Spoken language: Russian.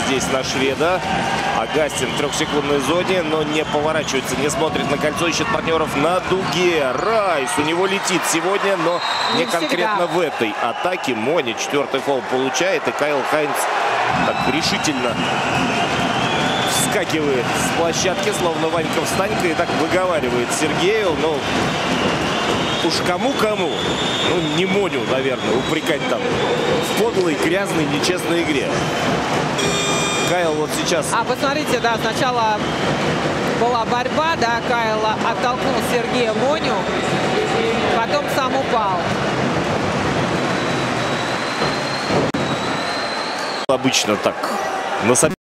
здесь на шведа. Агастин в 3-секундной зоне, но не поворачивается, не смотрит на кольцо, ищет партнеров на дуге. Райс у него летит сегодня, но не конкретно в этой атаке. Моня 4-й фол получает, и Кайл Хайнц так решительно вскакивает с площадки, словно Ванька встанька, и так выговаривает Сергею. Ну, уж кому-кому, ну, не Моню, наверное, упрекать там в подлой, грязной, нечестной игре. Кайл вот сейчас... Посмотрите, да, сначала была борьба, да, Кайл оттолкнул Сергея Моню, потом сам упал. Обычно так на